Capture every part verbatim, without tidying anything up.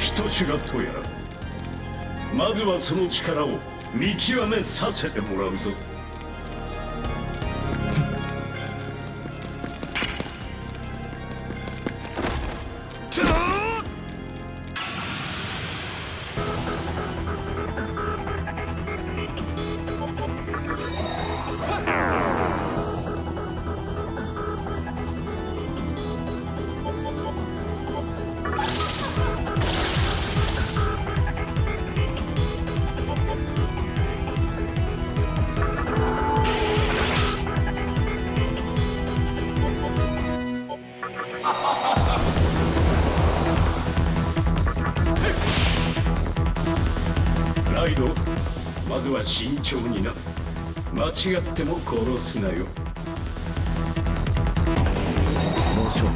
人知らとやら。まずはその力を見極めさせてもらうぞ。ライド、まずは慎重にな。間違っても殺すなよ。 猛暑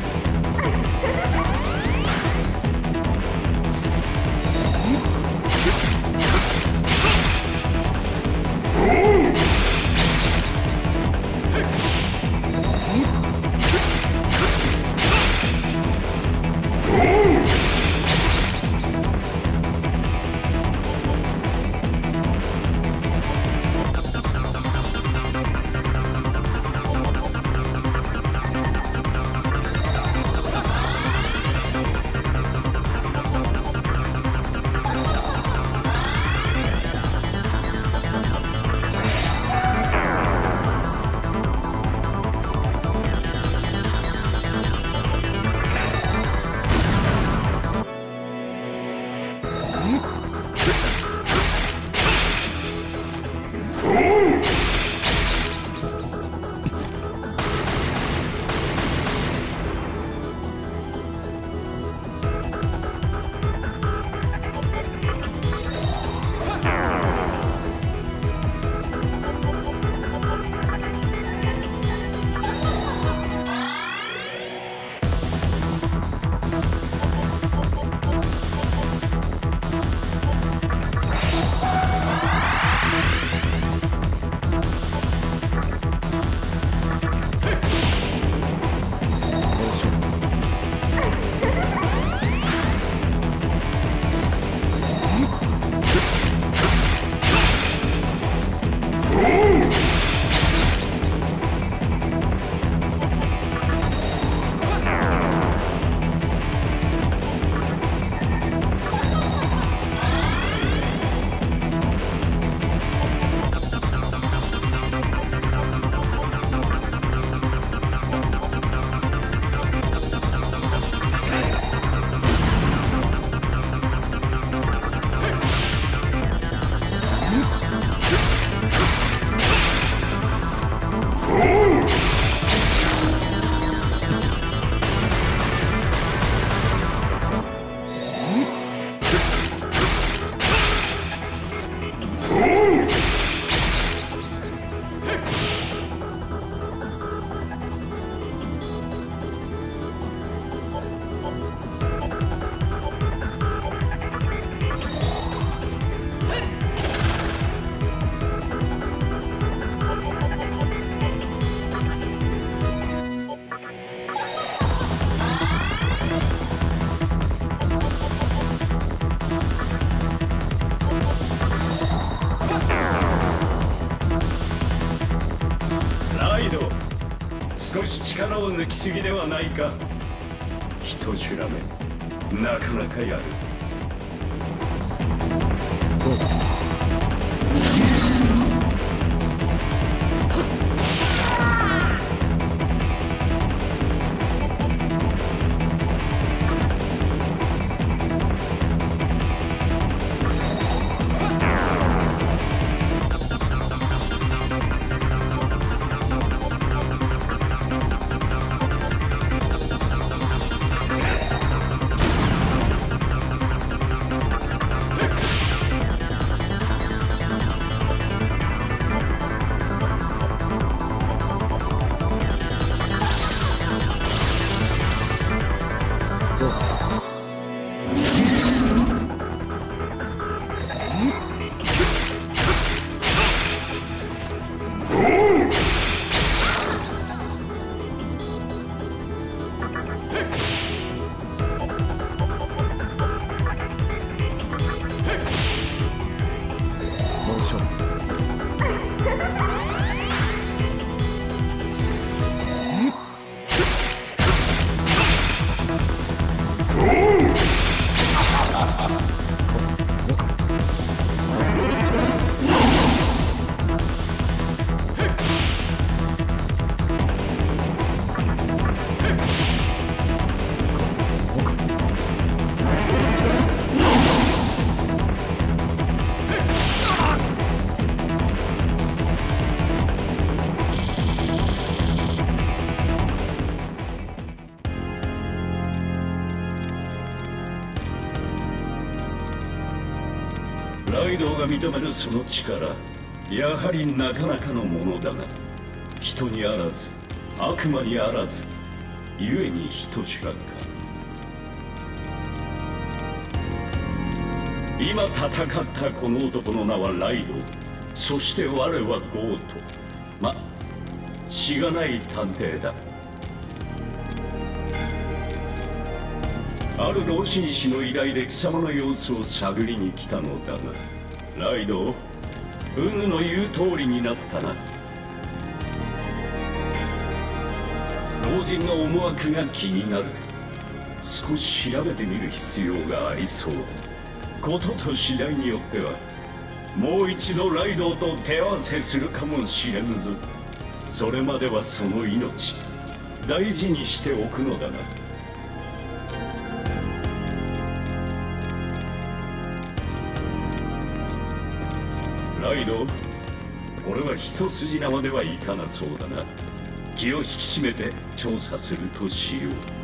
少し力を抜きすぎではないか。人知らめ、なかなかやる。 ライドウが認めるその力、やはりなかなかのものだが、人にあらず悪魔にあらず、故に人知らんか。今戦ったこの男の名はライドウ、そして我はゴート。ま、しがない探偵だ。ある老紳士の依頼で貴様の様子を探りに来たのだが、ライドウ、ウグの言う通りになったな。老人の思惑が気になる。少し調べてみる必要がありそうだ。ことと次第によってはもう一度ライドウと手合わせするかもしれぬぞ。それまではその命大事にしておくのだな。ライドウ、俺は一筋縄ではいかなそうだな。気を引き締めて調査するとしよう。